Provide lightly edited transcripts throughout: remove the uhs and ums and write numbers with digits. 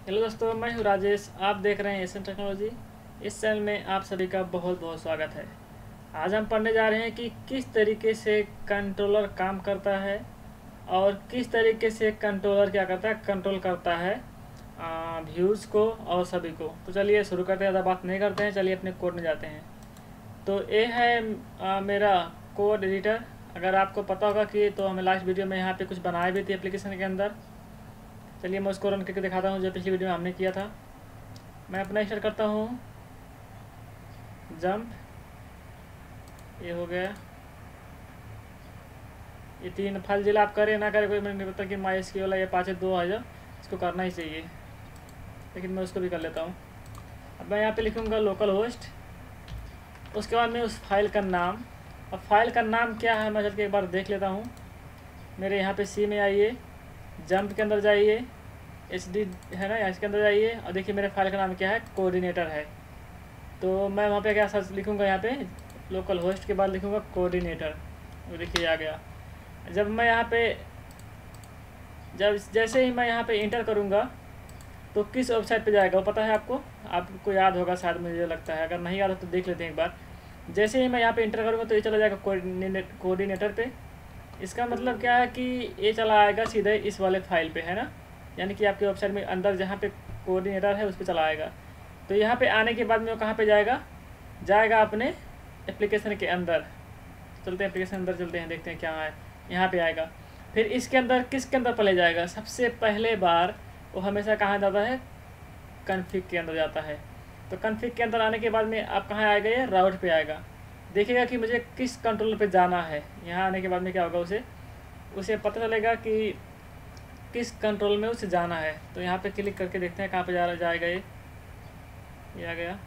Hello दोस्तों, मैं हूँ राजेश। आप देख रहे हैं एशियन टेक्नोलॉजी। इस चैनल में आप सभी का बहुत बहुत स्वागत है। आज हम पढ़ने जा रहे हैं कि किस तरीके से कंट्रोलर काम करता है और किस तरीके से कंट्रोलर क्या करता है, कंट्रोल करता है व्यूज़ को और सभी को। तो चलिए शुरू करते हैं, ज़्यादा बात नहीं करते हैं, चलिए अपने कोड में जाते हैं। तो ये है मेरा कोड एडिटर। अगर आपको पता होगा कि तो हमें लास्ट वीडियो में यहाँ पे कुछ बनाए भी थे एप्लीकेशन के अंदर। चलिए मैं उसको रन करके दिखाता हूँ जो पिछली वीडियो में हमने किया था। मैं अपना स्टार्ट करता हूँ, जंप, ये हो गया। ये 3 फाइल जिला आप करें ना करें कोई मैंने नहीं पता कि MySQL वाला ये 5.2 इसको करना ही चाहिए, लेकिन मैं उसको भी कर लेता हूँ। अब मैं यहाँ पे लिखूँगा लोकल होस्ट। उसके बाद मैं उस फाइल का नाम, अब फाइल का नाम क्या है मैं चल के एक बार देख लेता हूँ। मेरे यहाँ पे सी में आइए, जंप के अंदर जाइए, HD है ना, इसके अंदर जाइए और देखिए मेरे फाइल का नाम क्या है, कोऑर्डिनेटर है। तो मैं वहाँ पे क्या सर्च लिखूँगा, यहाँ पे लोकल होस्ट के बाद लिखूँगा कोऑर्डिनेटर। वो देखिए आ गया। जब मैं यहाँ पे जैसे ही मैं यहाँ पे इंटर करूँगा तो किस वेबसाइट पे जाएगा वो पता है आपको याद होगा शायद, मुझे लगता है। अगर नहीं याद हो तो देख लेते हैं एक बार। जैसे ही मैं यहाँ पे इंटर करूँगा तो ये चला जाएगा कोऑर्डिनेटर पे। इसका मतलब क्या है कि ये चला आएगा सीधे इस वाले फाइल पे, है ना, यानी कि आपके वेबसाइट में अंदर जहाँ पे कोऑर्डिनेटर है उस पर चला आएगा। तो यहाँ पे आने के बाद में वो कहाँ पे जाएगा अपने एप्लीकेशन के अंदर। चलते हैं एप्लीकेशन अंदर, चलते हैं, देखते हैं क्या है। यहाँ पे आएगा, फिर इसके अंदर किसके अंदर पहले जाएगा, सबसे पहले बार वो हमेशा कहाँ जाता है, कन्फिग के अंदर जाता है। तो कन्फिग के अंदर आने के बाद में आप कहाँ आएगा, ये राउट पे आएगा। देखिएगा कि मुझे किस कंट्रोलर पे जाना है। यहाँ आने के बाद में क्या होगा, उसे पता चलेगा कि किस कंट्रोल में उसे जाना है। तो यहाँ पे क्लिक करके देखते हैं कहाँ पे जाएगा। ये आ गया।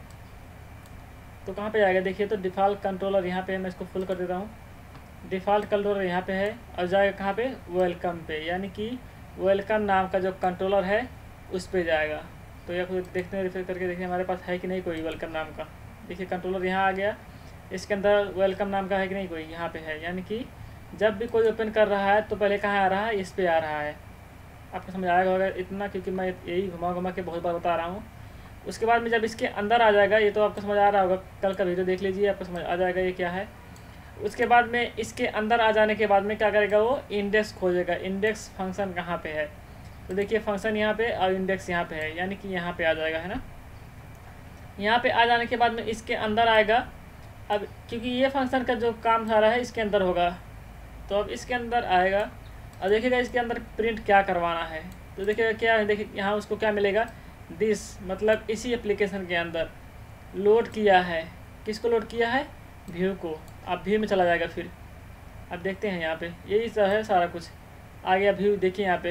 तो कहाँ पे जाएगा देखिए, तो डिफ़ॉल्ट कंट्रोलर यहाँ पे है, मैं इसको फुल कर देता हूँ। डिफ़ॉल्ट कंट्रोलर यहाँ पे है और जाएगा कहाँ पे, वेलकम पे, यानी कि वेलकम नाम का जो कंट्रोलर है उस पर जाएगा। तो यह देखते हैं, रिफर करके देखते हैं हमारे पास है कि नहीं कोई वेलकम नाम का। देखिए कंट्रोलर यहाँ आ गया, इसके अंदर वेलकम नाम का है कि नहीं कोई, यहाँ पे है। यानी कि जब भी कोई ओपन कर रहा है तो पहले कहाँ आ रहा है, इस पर आ रहा है। आपको समझ आएगा होगा इतना, क्योंकि मैं यही घुमा के बहुत बार बता रहा हूँ। उसके बाद में जब इसके अंदर आ जाएगा, ये तो आपको समझ आ रहा होगा, कल का वीडियो देख लीजिए, आपको समझ आ जाएगा ये क्या है। उसके बाद में इसके अंदर आ जाने के बाद में क्या करेगा, वो इंडेक्स खोजेगा। इंडेक्स फंक्शन कहाँ पे है, तो देखिए फंक्शन यहाँ पे और इंडेक्स यहाँ पे है, यानी कि यहाँ पे आ जाएगा, है ना। यहाँ पे आ जाने के बाद में इसके अंदर आएगा। अब क्योंकि ये फंक्शन का जो काम सारा है इसके अंदर होगा, तो अब इसके अंदर आएगा और देखिएगा इसके अंदर प्रिंट क्या करवाना है। तो देखिएगा क्या है, देखिए यहाँ उसको क्या मिलेगा, दिस, मतलब इसी एप्लीकेशन के अंदर लोड किया है। किसको लोड किया है, व्यू को। अब व्यू में चला जाएगा। फिर अब देखते हैं यहाँ पे यही सब है, सारा कुछ आ गया व्यू। देखिए यहाँ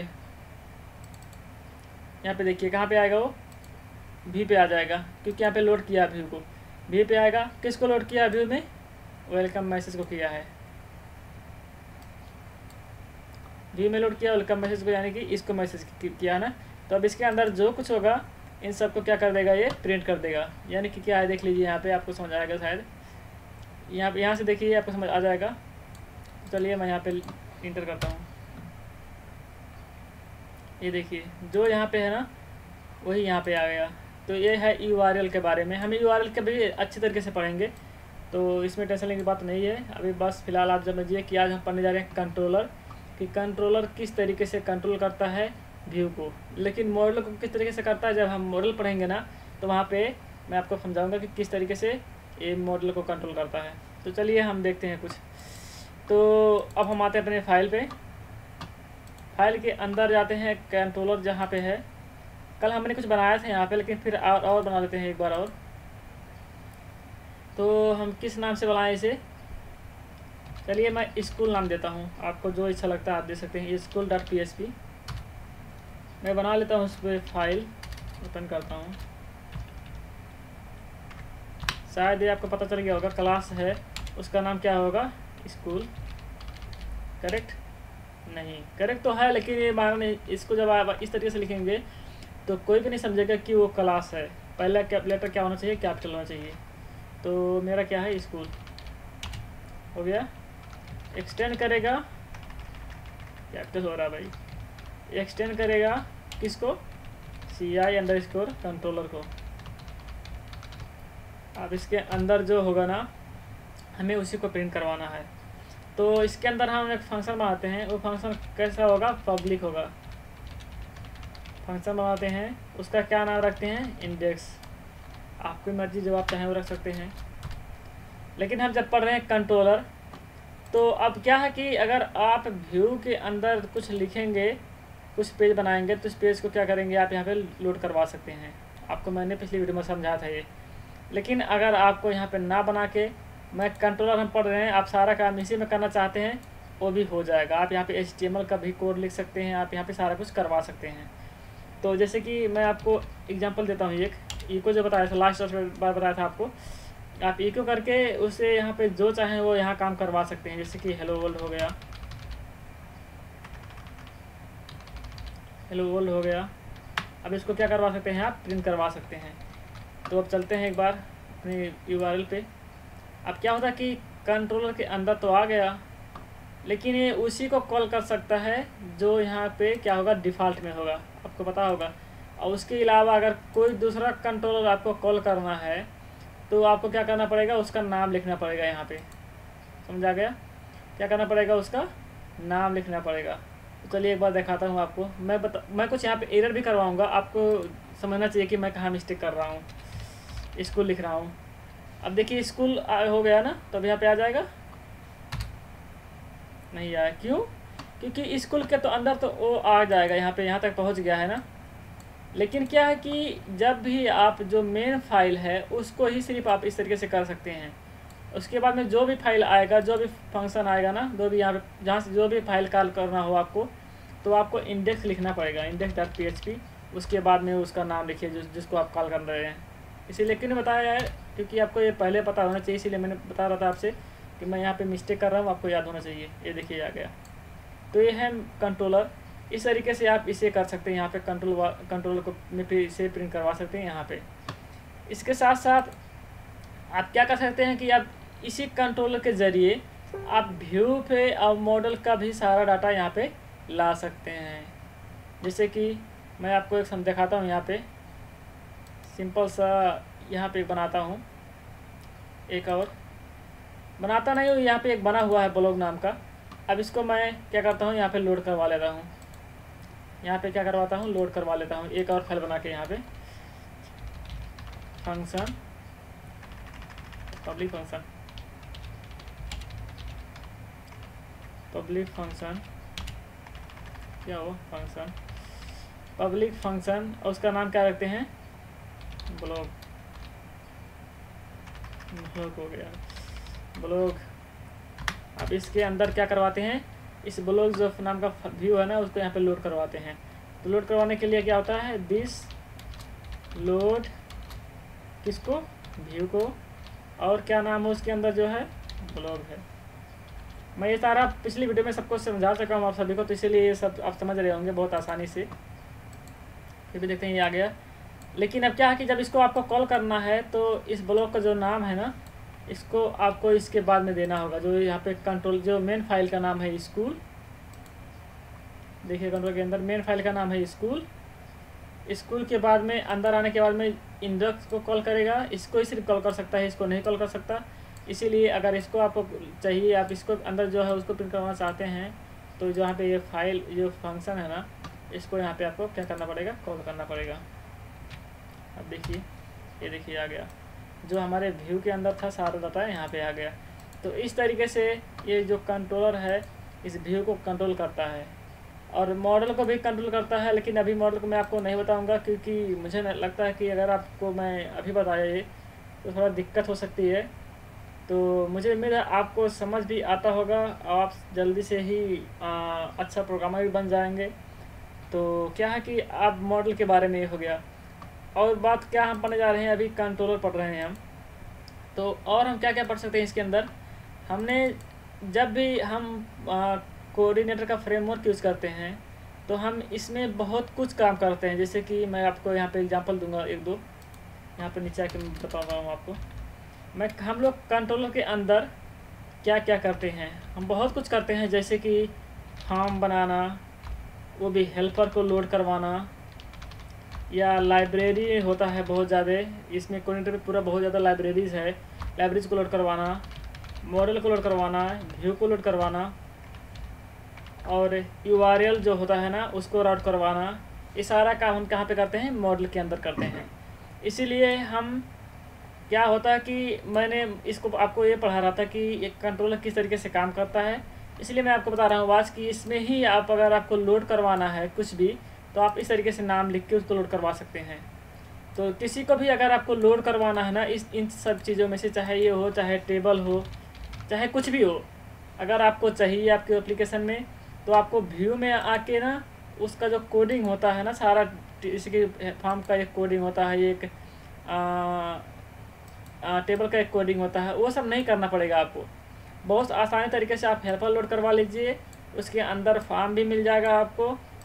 पे देखिए कहाँ पे आएगा, वो व्यू पे आ जाएगा, क्योंकि यहाँ पे लोड किया व्यू को। व्यू पे आएगा, किसको लोड किया व्यू में, वेलकम मैसेज को किया है। व्यू में लोड किया वेलकम मैसेज को, यानी कि इसको मैसेज किया ना। तो अब इसके अंदर जो कुछ होगा इन सबको क्या कर देगा, ये प्रिंट कर देगा। यानी कि क्या है देख लीजिए, यहाँ पे आपको समझ आएगा शायद। यहाँ से देखिए आपको समझ आ जाएगा। चलिए मैं यहाँ पे इंटर करता हूँ। ये देखिए जो यहाँ पे है ना वही यहाँ पे आ गया। तो ये है URL के बारे में। हम URL के भी अच्छे तरीके से पढ़ेंगे, तो इसमें टेंशन लेने की बात नहीं है। अभी बस फिलहाल आप समझिए कि आज हम पढ़ने जा रहे हैं कंट्रोलर, कि कंट्रोलर किस तरीके से कंट्रोल करता है व्यू को। लेकिन मॉडल को किस तरीके से करता है, जब हम मॉडल पढ़ेंगे ना तो वहाँ पे मैं आपको समझाऊंगा कि किस तरीके से ये मॉडल को कंट्रोल करता है। तो चलिए हम देखते हैं कुछ। तो अब हम आते हैं अपने फाइल पे। फाइल के अंदर जाते हैं, कंट्रोलर जहाँ पे है। कल हमने कुछ बनाया था यहाँ पे, लेकिन फिर और बना लेते हैं एक बार और। तो हम किस नाम से बनाएं इसे, चलिए मैं स्कूल नाम देता हूँ। आपको जो अच्छा लगता है आप दे सकते हैं। school.php मैं बना लेता हूँ। उस पर फाइल ओपन करता हूँ। शायद ये आपको पता चल गया होगा, क्लास है उसका नाम क्या होगा, स्कूल। करेक्ट नहीं, करेक्ट तो है, लेकिन ये माना नहीं। इसको जब आप इस तरीके से लिखेंगे तो कोई भी नहीं समझेगा कि वो क्लास है। पहला लेटर क्या होना चाहिए, कैपिटल होना चाहिए। तो मेरा क्या है, स्कूल हो गया। एक्सटेंड करेगा, कैपिटल हो रहा भाई, एक्सटेंड करेगा किसको, ci_controller को। अब इसके अंदर जो होगा ना, हमें उसी को प्रिंट करवाना है। तो इसके अंदर हम एक फंक्शन बनाते हैं। वो फंक्शन कैसा होगा? पब्लिक होगा। फंक्शन बनाते हैं, उसका क्या नाम रखते हैं? इंडेक्स। आपकी मर्जी, जो आप चाहें वो रख सकते हैं। लेकिन हम जब पढ़ रहे हैं कंट्रोलर, तो अब क्या है कि अगर आप व्यू के अंदर कुछ लिखेंगे, कुछ पेज बनाएंगे, तो इस पेज को क्या करेंगे, आप यहाँ पे लोड करवा सकते हैं। आपको मैंने पिछली वीडियो में समझाया था ये। लेकिन अगर आपको यहाँ पे ना बना के, मैं कंट्रोलर हम पढ़ रहे हैं, आप सारा काम इसी में करना चाहते हैं, वो भी हो जाएगा। आप यहाँ पे HTML का भी कोड लिख सकते हैं, आप यहाँ पे सारा कुछ करवा सकते हैं। तो जैसे कि मैं आपको एग्जांपल देता हूँ। एक इको जो बताया था, लास्ट बार बताया था आपको, आप इको करके उसे यहाँ पे जो चाहें वो यहाँ काम करवा सकते हैं। जैसे कि हेलो वर्ल्ड हो गया, हेलो वर्ल्ड हो गया। अब इसको क्या करवा सकते हैं? आप प्रिंट करवा सकते हैं। तो अब चलते हैं एक बार अपने URL पे। अब क्या होता है कि कंट्रोलर के अंदर तो आ गया, लेकिन ये उसी को कॉल कर सकता है जो यहाँ पे क्या होगा, डिफ़ॉल्ट में होगा, आपको पता होगा। और उसके अलावा अगर कोई दूसरा कंट्रोलर आपको कॉल करना है, तो आपको क्या करना पड़ेगा? उसका नाम लिखना पड़ेगा यहाँ पे। समझा गया? क्या करना पड़ेगा? उसका नाम लिखना पड़ेगा। तो चलिए एक बार दिखाता हूँ आपको। मैं कुछ यहाँ पे एरर भी करवाऊँगा। आपको समझना चाहिए कि मैं कहाँ मिस्टेक कर रहा हूँ। स्कूल लिख रहा हूँ। अब देखिए स्कूल हो गया ना, तो अब यहाँ पे आ जाएगा? नहीं आया। क्यों? क्योंकि स्कूल के तो अंदर तो वो आ जाएगा, यहाँ पे, यहाँ तक पहुँच गया है ना। लेकिन क्या है कि जब भी आप जो मेन फाइल है उसको ही सिर्फ आप इस तरीके से कर सकते हैं। उसके बाद में जो भी फाइल आएगा, जो भी फंक्शन आएगा ना, जो भी यहाँ पे जहाँ से जो भी फाइल कॉल करना हो आपको, तो आपको इंडेक्स लिखना पड़ेगा, index.php। उसके बाद में उसका नाम लिखिए जिसको आप कॉल कर रहे हैं। इसीलिए क्यों बताया है? क्योंकि आपको ये पहले पता होना चाहिए, इसीलिए मैंने बता रहा था आपसे कि मैं यहाँ पे मिस्टेक कर रहा हूँ, आपको याद होना चाहिए। ये देखिए आ गया। तो ये है कंट्रोलर। इस तरीके से आप इसे कर सकते हैं। यहाँ पे कंट्रोलर को से प्रिंट करवा सकते हैं यहाँ पे। इसके साथ साथ आप क्या कर सकते हैं कि आप इसी कंट्रोलर के ज़रिए आप व्यू पे और मॉडल का भी सारा डाटा यहाँ पे ला सकते हैं। जैसे कि मैं आपको एक दिखाता हूँ। यहाँ पे सिंपल सा यहाँ पे बनाता हूँ, एक और बनाता नहीं हूँ, यहाँ पे एक बना हुआ है ब्लॉग नाम का। अब इसको मैं क्या करता हूँ, यहाँ पे लोड करवा लेता हूँ। यहाँ पे क्या करवाता हूँ, लोड करवा लेता हूँ एक और फाइल बना के। यहाँ पे फंक्शन, पब्लिक फंक्शन, क्या हो, फंक्शन, पब्लिक फंक्शन, और उसका नाम क्या रखते हैं, ब्लॉग हो गया, ब्लॉग। अब इसके अंदर क्या करवाते हैं, इस ब्लॉग जो नाम का व्यू है ना, उसको यहाँ पे लोड करवाते हैं। तो लोड करवाने के लिए क्या होता है, दिस लोड किसको, व्यू को, और क्या नाम है उसके अंदर जो है, ब्लॉग है। मैं ये सारा पिछली वीडियो में सबको समझा सका हूँ आप सभी को, तो इसीलिए ये सब आप समझ रहे होंगे बहुत आसानी से। फिर भी देखते हैं ये आ गया। लेकिन अब क्या है कि जब इसको आपको कॉल करना है, तो इस ब्लॉग का जो नाम है ना, इसको आपको इसके बाद में देना होगा। जो यहाँ पे कंट्रोल, जो मेन फाइल का नाम है स्कूल, देखिए कंट्रोल के अंदर मेन फाइल का नाम है स्कूल। स्कूल के बाद में अंदर आने के बाद में इंडेक्स को कॉल करेगा। इसको ही सिर्फ कॉल कर सकता है, इसको नहीं कॉल कर सकता। इसीलिए अगर इसको आपको चाहिए, आप इसको अंदर जो है उसको प्रिंट करवाना चाहते हैं, तो जो यहाँ पे ये फाइल जो फंक्शन है ना, इसको यहाँ पे आपको क्या करना पड़ेगा, कॉल करना पड़ेगा। अब देखिए, ये देखिए आ गया। जो हमारे व्यू के अंदर था सारा डाटा यहाँ पे आ गया। तो इस तरीके से ये जो कंट्रोलर है इस व्यू को कंट्रोल करता है और मॉडल को भी कंट्रोल करता है। लेकिन अभी मॉडल को मैं आपको नहीं बताऊंगा, क्योंकि मुझे लगता है कि अगर आपको मैं अभी बताया ये तो थोड़ा दिक्कत हो सकती है। तो मुझे उम्मीद है आपको समझ भी आता होगा और आप जल्दी से ही अच्छा प्रोग्रामर भी बन जाएंगे। तो क्या है कि आप मॉडल के बारे में ये हो गया। और बात क्या हम पढ़ने जा रहे हैं, अभी कंट्रोलर पढ़ रहे हैं हम। तो और हम क्या क्या पढ़ सकते हैं इसके अंदर, हमने जब भी हम कोऑर्डिनेटर का फ्रेमवर्क यूज़ करते हैं तो हम इसमें बहुत कुछ काम करते हैं। जैसे कि मैं आपको यहाँ पे एग्जांपल दूंगा एक दो, यहाँ पे नीचे आके बता रहा हूँ आपको। हम लोग कंट्रोलर के अंदर क्या क्या करते हैं, हम बहुत कुछ करते हैं। जैसे कि फॉर्म बनाना, वो भी हेल्पर को लोड करवाना, या लाइब्रेरी होता है बहुत ज़्यादा, इसमें कोडिनेटर में पूरा बहुत ज़्यादा लाइब्रेरीज़ है। लाइब्रेरीज को लोड करवाना, मॉडल को लोड करवाना, व्यू को लोड करवाना और URL जो होता है ना उसको राउट करवाना, ये सारा काम हम कहाँ पे करते हैं? मॉडल के अंदर करते हैं। इसीलिए हम क्या होता है कि मैंने इसको आपको ये पढ़ा रहा था कि एक कंट्रोलर किस तरीके से काम करता है, इसलिए मैं आपको बता रहा हूँ आज कि इसमें ही आप अगर आपको लोड करवाना है कुछ भी तो आप इस तरीके से नाम लिख के उसको लोड करवा सकते हैं। तो किसी को भी अगर आपको लोड करवाना है ना इन सब चीज़ों में से, चाहे ये हो, चाहे टेबल हो, चाहे कुछ भी हो, अगर आपको चाहिए आपके एप्लीकेशन में तो आपको व्यू में आके ना उसका जो कोडिंग होता है ना सारा, इसके फॉर्म का एक कोडिंग होता है, एक टेबल का एक कोडिंग होता है, वो सब नहीं करना पड़ेगा आपको। बहुत आसानी तरीके से आप हेल्पर लोड करवा लीजिए, उसके अंदर फॉर्म भी मिल जाएगा आपको,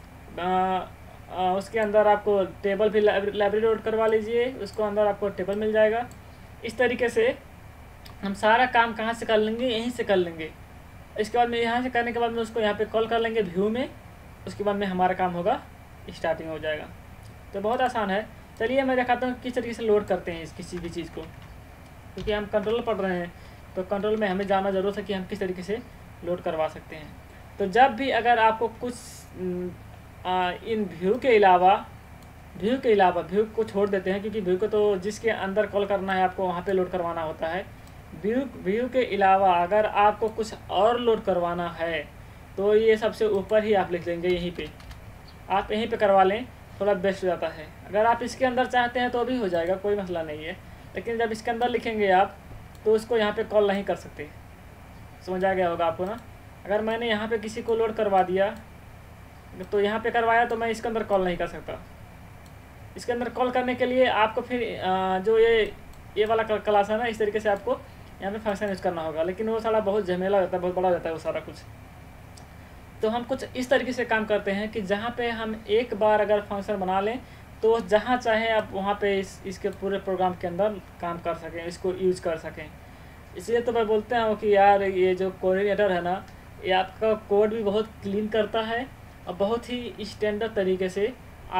उसके अंदर आपको टेबल भी लाइब्रेरी लोड करवा लीजिए, उसको अंदर आपको टेबल मिल जाएगा। इस तरीके से हम सारा काम कहाँ से कर लेंगे? यहीं से कर लेंगे। इसके बाद में यहाँ से करने के बाद में उसको यहाँ पे कॉल कर लेंगे व्यू में, उसके बाद में हमारा काम होगा स्टार्टिंग हो जाएगा। तो बहुत आसान है। चलिए मैं दिखाता हूँ किस तरीके से लोड करते हैं इस किसी भी चीज़ को, क्योंकि हम कंट्रोल पढ़ रहे हैं तो कंट्रोल में हमें जानना ज़रूरत है कि हम किस तरीके से लोड करवा सकते हैं। तो जब भी अगर आपको कुछ इन व्यू के अलावा व्यू को छोड़ देते हैं, क्योंकि व्यू को तो जिसके अंदर कॉल करना है आपको वहाँ पे लोड करवाना होता है। व्यू के अलावा अगर आपको कुछ और लोड करवाना है तो ये सबसे ऊपर ही आप लिख लेंगे, यहीं पे आप यहीं पे करवा लें, थोड़ा बेस्ट हो जाता है। अगर आप इसके अंदर चाहते हैं तो भी हो जाएगा, कोई मसला नहीं है, लेकिन जब इसके अंदर लिखेंगे आप तो उसको यहाँ पे कॉल नहीं कर सकते। समझ आ गया होगा आपको ना। अगर मैंने यहाँ पे किसी को लोड करवा दिया तो यहाँ पे करवाया तो मैं इसके अंदर कॉल नहीं कर सकता। इसके अंदर कॉल करने के लिए आपको फिर जो ये वाला क्लास है ना, इस तरीके से आपको यहाँ पे फंक्शन यूज़ करना होगा, लेकिन वो सारा बहुत झमेला होता है, बहुत बड़ा हो जाता है वो सारा कुछ। तो हम कुछ इस तरीके से काम करते हैं कि जहाँ पे हम एक बार अगर फंक्शन बना लें तो जहाँ चाहें आप वहाँ पे इसके पूरे प्रोग्राम के अंदर काम कर सकें, इसको यूज़ कर सकें। इसलिए तो मैं बोलता हूँ कि यार ये जो कोऑर्डिनेटर है ना, ये आपका कोड भी बहुत क्लीन करता है और बहुत ही स्टैंडर्ड तरीके से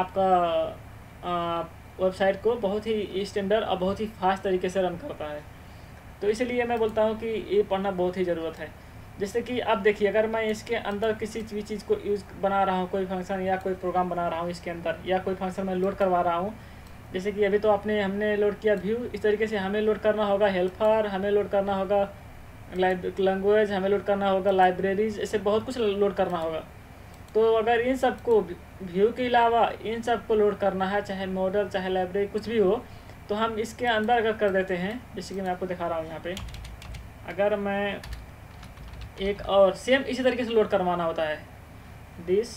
आपका वेबसाइट को बहुत ही स्टैंडर्ड और बहुत ही फास्ट तरीके से रन करता है। तो इसलिए मैं बोलता हूँ कि ये पढ़ना बहुत ही ज़रूरत है। जैसे कि अब देखिए, अगर मैं इसके अंदर किसी भी चीज़ को यूज़ बना रहा हूँ, कोई फंक्शन या कोई प्रोग्राम बना रहा हूँ इसके अंदर, या कोई फंक्शन मैं लोड करवा रहा हूँ, जैसे कि अभी तो हमने लोड किया व्यू, इस तरीके से हमें लोड करना होगा हेल्पर, हमें लोड करना होगा लैंग्वेज, हमें लोड करना होगा लाइब्रेरीज, ऐसे बहुत कुछ लोड करना होगा। तो अगर इन सब को व्यू के अलावा इन सब को लोड करना है, चाहे मॉडल चाहे लाइब्रेरी कुछ भी हो, तो हम इसके अंदर अगर कर देते हैं, जैसे कि मैं आपको दिखा रहा हूँ यहाँ पे, अगर मैं एक और सेम इसी तरीके से लोड करवाना होता है, दिस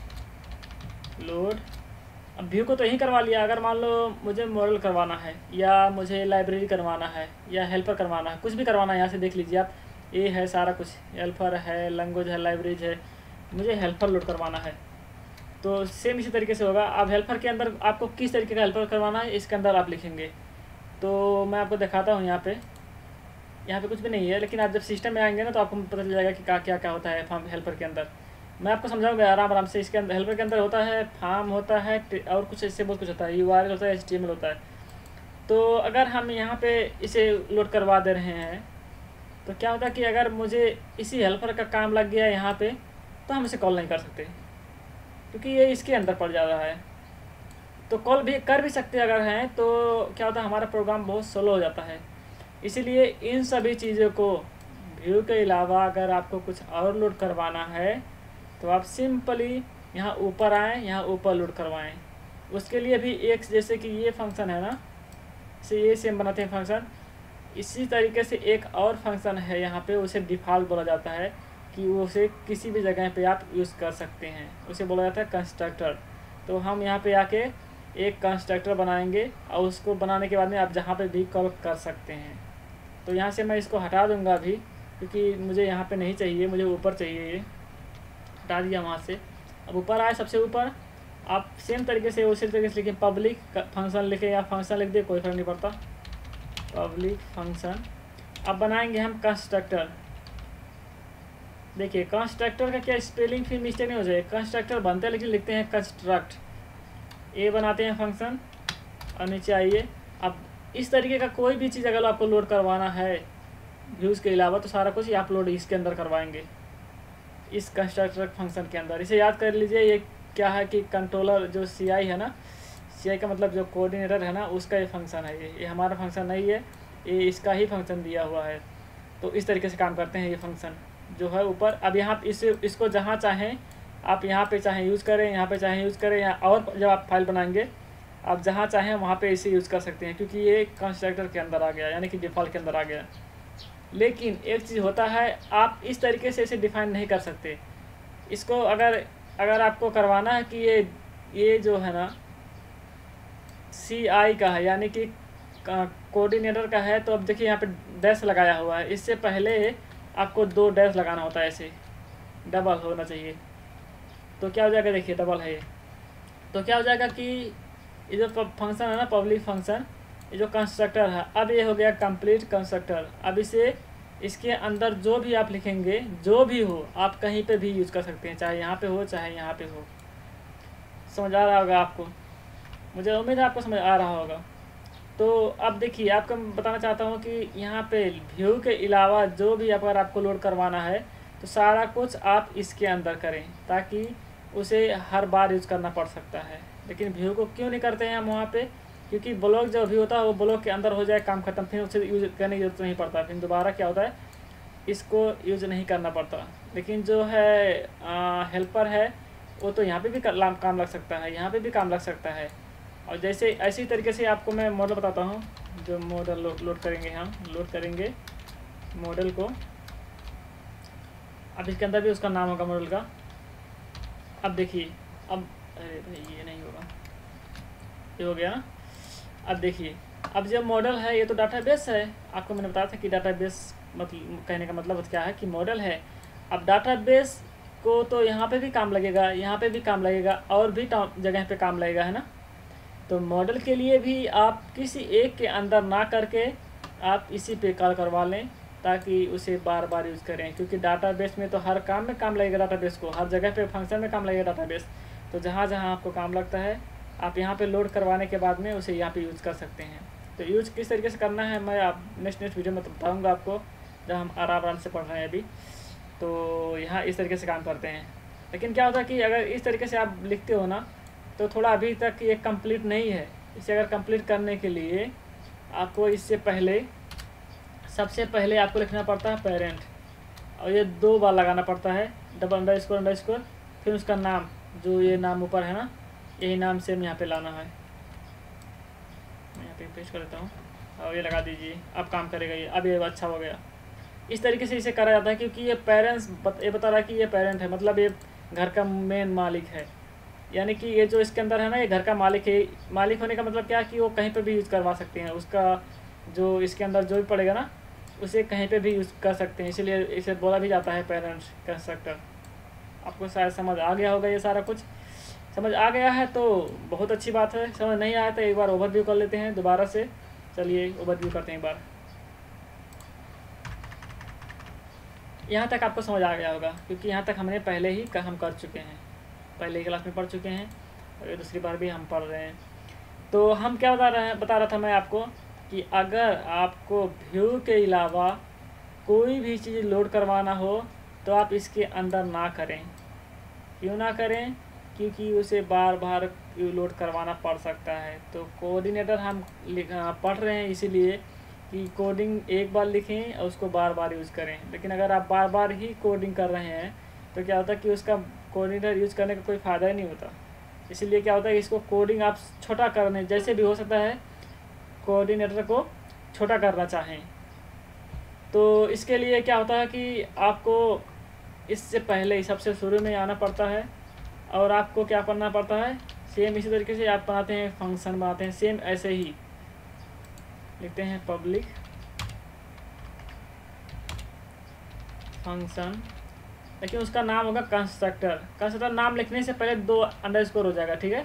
लोड। अब व्यू को तो यहीं करवा लिया, अगर मान लो मुझे मॉडल करवाना है या मुझे लाइब्रेरी करवाना है या हेल्पर करवाना है, कुछ भी करवाना है, यहाँ से देख लीजिए आप, ये है सारा कुछ, हेल्पर है, लैंग्वेज है, लाइब्रेरीज है, मुझे हेल्पर लोड करवाना है तो सेम इसी तरीके से होगा। अब हेल्पर के अंदर आपको किस तरीके का हेल्पर करवाना है इसके अंदर आप लिखेंगे। तो मैं आपको दिखाता हूँ, यहाँ पे कुछ भी नहीं है, लेकिन आप जब सिस्टम में आएंगे ना तो आपको पता चल जाएगा कि क्या क्या होता है फॉर्म हेल्पर के अंदर। मैं आपको समझाऊंगा आराम से। इसके अंदर हेल्पर के अंदर होता है फॉर्म होता है और कुछ इससे बहुत कुछ होता है, URL होता है, HTML होता है। तो अगर हम यहाँ पे इसे लोड करवा दे रहे हैं तो क्या होता है कि अगर मुझे इसी हेल्पर का काम लग गया यहाँ पे तो हम इसे कॉल नहीं कर सकते, क्योंकि ये इसके अंदर पड़ जा रहा है। तो कॉल भी कर भी सकते अगर हैं तो क्या होता है, हमारा प्रोग्राम बहुत स्लो हो जाता है। इसीलिए इन सभी चीज़ों को व्यू के अलावा अगर आपको कुछ और लोड करवाना है तो आप सिंपली यहाँ ऊपर आएँ, यहाँ ऊपर लोड करवाएं। उसके लिए भी एक, जैसे कि ये फंक्शन है ना, इसे ये सेम बनाते हैं फंक्शन, इसी तरीके से एक और फंक्शन है यहाँ पे, उसे डिफ़ॉल्ट बोला जाता है कि उसे किसी भी जगह पे आप यूज़ कर सकते हैं, उसे बोला जाता है कंस्ट्रक्टर। तो हम यहाँ पे आके एक कंस्ट्रक्टर बनाएंगे और उसको बनाने के बाद में आप जहाँ पे भी कॉल कर सकते हैं। तो यहाँ से मैं इसको हटा दूँगा अभी, क्योंकि मुझे यहाँ पे नहीं चाहिए, मुझे ऊपर चाहिए। ये हटा दिया वहाँ से। अब ऊपर आए, सबसे ऊपर आप सेम तरीके से उसी तरीके से लिखें, पब्लिक फंक्शन लिखें या फंक्शन लिख दे, कोई फ़र्क नहीं पड़ता, पब्लिक फंक्शन। अब बनाएंगे हम कंस्ट्रक्टर। देखिए कंस्ट्रक्टर का क्या स्पेलिंग फिर मिस्टेक नहीं हो जाए, कंस्ट्रक्टर बनता है लेकिन लिखते हैं कंस्ट्रक्ट। ए बनाते हैं फंक्शन और नीचे आइए। अब इस तरीके का कोई भी चीज़ अगर आपको लोड करवाना है व्यूज़ के अलावा तो सारा कुछ आप लोड इसके अंदर करवाएंगे, इस कंस्ट्रक्टर फंक्शन के अंदर। इसे याद कर लीजिए, ये क्या है कि कंट्रोलर जो CI है ना, CI का मतलब जो कोऑर्डिनेटर है ना, उसका ये फंक्शन है। ये हमारा फंक्शन नहीं है, ये इसका ही फंक्शन दिया हुआ है। तो इस तरीके से काम करते हैं ये फंक्शन जो है ऊपर। अब यहाँ इसको जहाँ चाहें आप यहाँ पे चाहें यूज़ करें, यहाँ पे चाहें यूज़ करें, या और जब आप फाइल बनाएंगे आप जहाँ चाहें वहाँ पे इसे यूज़ कर सकते हैं, क्योंकि ये कंस्ट्रक्टर के अंदर आ गया, यानी कि डिफ़ॉल्ट के अंदर आ गया। लेकिन एक चीज़ होता है, आप इस तरीके से इसे डिफ़ाइन नहीं कर सकते इसको। अगर आपको करवाना है कि ये जो है ना CI का है, यानी कि कोऑर्डिनेटर का है, तो अब देखिए यहाँ पे डैश लगाया हुआ है। इससे पहले आपको 2 डैश लगाना होता है, ऐसे डबल होना चाहिए। तो क्या हो जाएगा, देखिए डबल है ये। तो क्या हो जाएगा कि ये जो फंक्शन है ना, पब्लिक फंक्शन, ये जो कंस्ट्रक्टर है, अब ये हो गया कंप्लीट कंस्ट्रक्टर। अब इसके अंदर जो भी आप लिखेंगे, जो भी हो, आप कहीं पे भी यूज़ कर सकते हैं, चाहे यहाँ पे हो चाहे यहाँ पे हो। समझ आ रहा होगा आपको, मुझे उम्मीद है आपको समझ आ रहा होगा। तो अब देखिए, आपको बताना चाहता हूँ कि यहाँ पे व्यू के अलावा जो भी अगर आपको लोड करवाना है तो सारा कुछ आप इसके अंदर करें, ताकि उसे हर बार यूज़ करना पड़ सकता है। लेकिन व्यू को क्यों नहीं करते हैं हम वहाँ पे, क्योंकि ब्लॉक जो भी होता है वो ब्लॉक के अंदर हो जाए, काम खत्म, फिर उसे यूज़ करने की जरूरत नहीं पड़ता, फिर दोबारा क्या होता है इसको यूज़ नहीं करना पड़ता। लेकिन जो है हेल्पर है वो तो यहाँ पे भी काम लग सकता है, यहाँ पे भी काम लग सकता है। और जैसे ऐसी तरीके से आपको मैं मॉडल बताता हूँ। जो मॉडल लोड करेंगे, हम लोड करेंगे मॉडल को। अब इसके अंदर भी उसका नाम होगा मॉडल का। अब देखिए, अब अरे भाई ये नहीं होगा, ये हो गया ना। अब देखिए, अब जो मॉडल है ये तो डाटाबेस है। आपको मैंने बताया था कि डाटाबेस मतलब कहने का मतलब क्या है कि मॉडल है। अब डाटाबेस को तो यहाँ पे भी काम लगेगा, यहाँ पे भी काम लगेगा, और भी जगह पे काम लगेगा, है ना। तो मॉडल के लिए भी आप किसी एक के अंदर ना करके आप इसी पे कॉल करवा लें, ताकि उसे बार बार यूज़ करें। क्योंकि डाटाबेस में तो हर काम में काम लगेगा, डाटाबेस को हर जगह पे फंक्शन में काम लगेगा डाटाबेस। तो जहाँ जहाँ आपको काम लगता है आप यहाँ पे लोड करवाने के बाद में उसे यहाँ पे यूज़ कर सकते हैं। तो यूज़ किस तरीके से करना है मैं आप नेक्स्ट वीडियो में बताऊँगा आपको, जब हम आराम से पढ़ रहे हैं अभी। तो यहाँ इस तरीके से काम करते हैं। लेकिन क्या होता है कि अगर इस तरीके से आप लिखते हो ना, तो थोड़ा अभी तक ये कंप्लीट नहीं है। इसे अगर कंप्लीट करने के लिए आपको इससे पहले सबसे पहले आपको लिखना पड़ता है पेरेंट, और ये 2 बार लगाना पड़ता है, डबल अंडरस्कोर, फिर उसका नाम, जो ये नाम ऊपर है ना, यही नाम सेम यहाँ पे लाना है। मैं यहाँ पे पेस्ट कर देता हूँ और ये लगा दीजिए। अब काम करेगा ये। अब ये अच्छा हो गया। इस तरीके से इसे करा जाता है, क्योंकि ये पेरेंट्स ये बता रहा है कि ये पेरेंट है, मतलब ये घर का मेन मालिक है। यानी कि ये जो इसके अंदर है ना, ये घर का मालिक है। मालिक होने का मतलब क्या है कि वो कहीं पे भी यूज़ करवा सकते हैं। उसका जो इसके अंदर जो भी पड़ेगा ना, उसे कहीं पे भी यूज़ कर सकते हैं, इसीलिए इसे बोला भी जाता है पेरेंट कंस्ट्रक्टर। आपको शायद समझ आ गया होगा, ये सारा कुछ समझ आ गया है तो बहुत अच्छी बात है। समझ नहीं आया तो एक बार ओवरव्यू कर लेते हैं दोबारा से। चलिए ओवरव्यू करते हैं एक बार। यहाँ तक आपको समझ आ गया होगा, क्योंकि यहाँ तक हमने पहले ही हम कर चुके हैं, पहले ही क्लास में पढ़ चुके हैं, और ये दूसरी बार भी हम पढ़ रहे हैं। तो हम क्या बता रहा था मैं आपको कि अगर आपको व्यू के अलावा कोई भी चीज़ लोड करवाना हो तो आप इसके अंदर ना करें। क्यों ना करें? क्योंकि उसे बार बार लोड करवाना पड़ सकता है। तो कोऑर्डिनेटर हम पढ़ रहे हैं इसीलिए कि कोडिंग एक बार लिखें और उसको बार बार यूज़ करें। लेकिन अगर आप बार बार ही कोडिंग कर रहे हैं तो क्या होता है कि उसका कोऑर्डिनेटर यूज़ करने का कोई फ़ायदा ही नहीं होता। इसीलिए क्या होता है कि इसको कोडिंग आप छोटा करने जैसे भी हो सकता है, कोऑर्डिनेटर को छोटा करना चाहें तो इसके लिए क्या होता है कि आपको इससे पहले सबसे शुरू में आना पड़ता है, और आपको क्या करना पड़ता है, सेम इसी तरीके से आप बनाते हैं, फंक्शन बनाते हैं, सेम ऐसे ही लिखते हैं पब्लिक फंक्शन, लेकिन उसका नाम होगा कंस्ट्रक्टर। कंस्ट्रक्टर नाम लिखने से पहले 2 अंडरस्कोर हो जाएगा, ठीक है।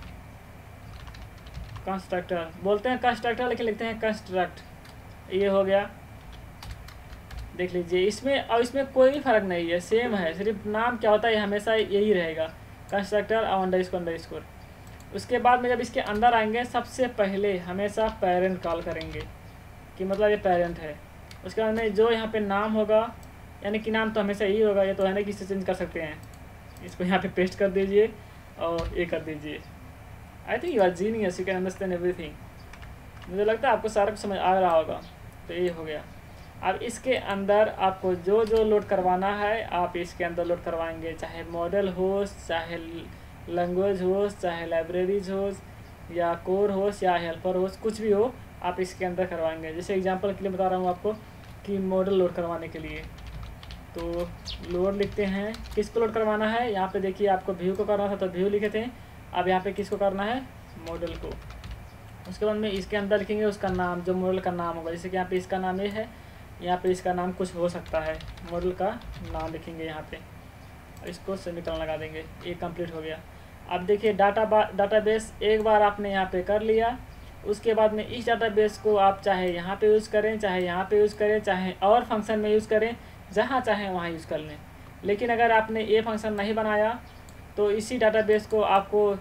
कंस्ट्रक्टर बोलते हैं कंस्ट्रक्टर, लेकिन लिखते हैं कंस्ट्रक्ट। ये हो गया, देख लीजिए। इसमें और इसमें कोई भी फ़र्क नहीं है, सेम है, सिर्फ नाम क्या होता है हमेशा यही रहेगा, कंस्ट्रक्टर और अंडरस्कोर। उसके बाद में जब इसके अंदर आएंगे सबसे पहले हमेशा पेरेंट कॉल करेंगे कि मतलब ये पेरेंट है। उसके बाद में जो यहाँ पे नाम होगा, यानी कि नाम तो हमेशा यही होगा, ये तो है ना कि इससे चेंज कर सकते हैं। इसको यहाँ पे पेस्ट कर दीजिए और ये कर दीजिए। I think you are genius, you can understand everything. मुझे लगता है आपको सारा कुछ समझ आ रहा होगा। तो ये हो गया। अब इसके अंदर आपको जो जो लोड करवाना है आप इसके अंदर लोड करवाएंगे, चाहे मॉडल हो, चाहे लैंग्वेज हो, चाहे लाइब्रेरीज हो, या कोर हो, या हेल्पर हो, कुछ भी हो आप इसके अंदर करवाएंगे। जैसे एग्जांपल के लिए बता रहा हूँ आपको कि मॉडल लोड करवाने के लिए तो लोड लिखते हैं, किसको लोड करवाना है। यहाँ पे देखिए आपको व्यू को करना था तो व्यू लिखे थे। अब यहाँ पे किसको करना है, मॉडल को। उसके बाद में इसके अंदर लिखेंगे उसका नाम, जो मॉडल का नाम होगा। जैसे कि यहाँ पे इसका नाम ये है, यहाँ पे इसका नाम कुछ हो सकता है, मॉडल का नाम लिखेंगे यहाँ पे, इसको सेमीकोलन लगा देंगे। ये कंप्लीट हो गया। अब देखिए डाटाबेस एक बार आपने यहाँ पे कर लिया। उसके बाद में इस डाटाबेस को आप चाहे यहाँ पे यूज़ करें, चाहे यहाँ पे यूज़ करें, चाहे और फंक्शन में यूज़ करें, जहाँ चाहें वहाँ यूज़ कर लें। लेकिन अगर आपने ये फंक्शन नहीं बनाया तो इसी डाटाबेस को आपको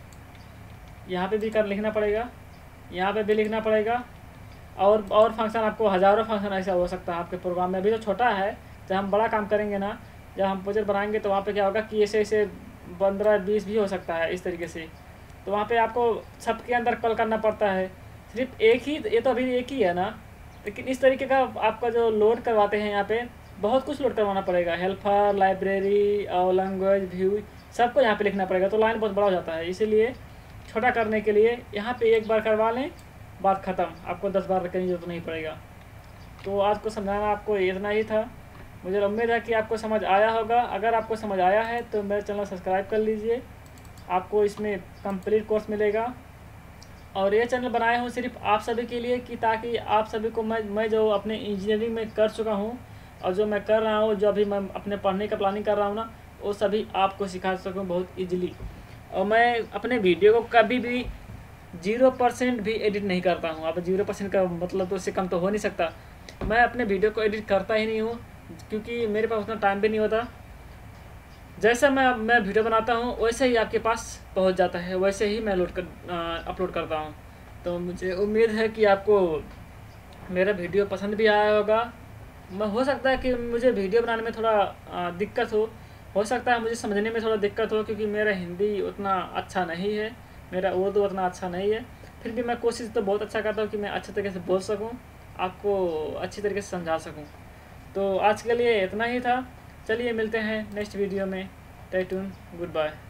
यहाँ पे भी लिखना पड़ेगा, यहाँ पे भी लिखना पड़ेगा, और फंक्शन आपको हज़ारों फंक्शन ऐसा हो सकता है आपके प्रोग्राम में। अभी तो छोटा है, जब हम बड़ा काम करेंगे ना, जब हम प्रोजेक्ट बनाएंगे तो वहाँ पे क्या होगा कि ऐसे 15-20 भी हो सकता है इस तरीके से। तो वहाँ पे आपको सबके अंदर कॉल करना पड़ता है। सिर्फ एक ही, ये तो अभी एक ही है ना, लेकिन इस तरीके का आपका जो लोड करवाते हैं यहाँ पे बहुत कुछ लोड करवाना पड़ेगा। हेल्पर, लाइब्रेरी और लैंग्वेज, व्यू, सबको यहाँ पे लिखना पड़ेगा। तो लाइन बहुत बड़ा हो जाता है, इसीलिए छोटा करने के लिए यहाँ पे एक बार करवा लें, बात ख़त्म। आपको 10 बार करने की जरूरत नहीं पड़ेगा। तो आज को समझाना आपको इतना ही था। मुझे उम्मीद है कि आपको समझ आया होगा। अगर आपको समझ आया है तो मेरे चैनल सब्सक्राइब कर लीजिए, आपको इसमें कंप्लीट कोर्स मिलेगा। और ये चैनल बनाया हूँ सिर्फ आप सभी के लिए कि ताकि आप सभी को मैं जो अपने इंजीनियरिंग में कर चुका हूँ और जो मैं कर रहा हूँ, जो अभी मैं अपने पढ़ने का प्लानिंग कर रहा हूँ ना, वो सभी आपको सिखा सकूँ बहुत ईजिली। और मैं अपने वीडियो को कभी भी 0% भी एडिट नहीं करता हूँ। अब 0% का मतलब तो उससे कम तो हो नहीं सकता। मैं अपने वीडियो को एडिट करता ही नहीं हूँ, क्योंकि मेरे पास उतना टाइम भी नहीं होता। जैसा मैं वीडियो बनाता हूँ वैसे ही आपके पास पहुँच जाता है, वैसे ही मैं अपलोड करता हूँ। तो मुझे उम्मीद है कि आपको मेरा वीडियो पसंद भी आया होगा। हो सकता है कि मुझे वीडियो बनाने में थोड़ा दिक्कत हो सकता है मुझे समझने में थोड़ा दिक्कत हो, क्योंकि मेरा हिंदी उतना अच्छा नहीं है, मेरा उर्दू उतना अच्छा नहीं है। फिर भी मैं कोशिश तो बहुत अच्छा करता हूँ कि मैं अच्छे तरीके से बोल सकूँ, आपको अच्छी तरीके से समझा सकूँ। तो आज के लिए इतना ही था। चलिए मिलते हैं नेक्स्ट वीडियो में। Stay tune, good bye.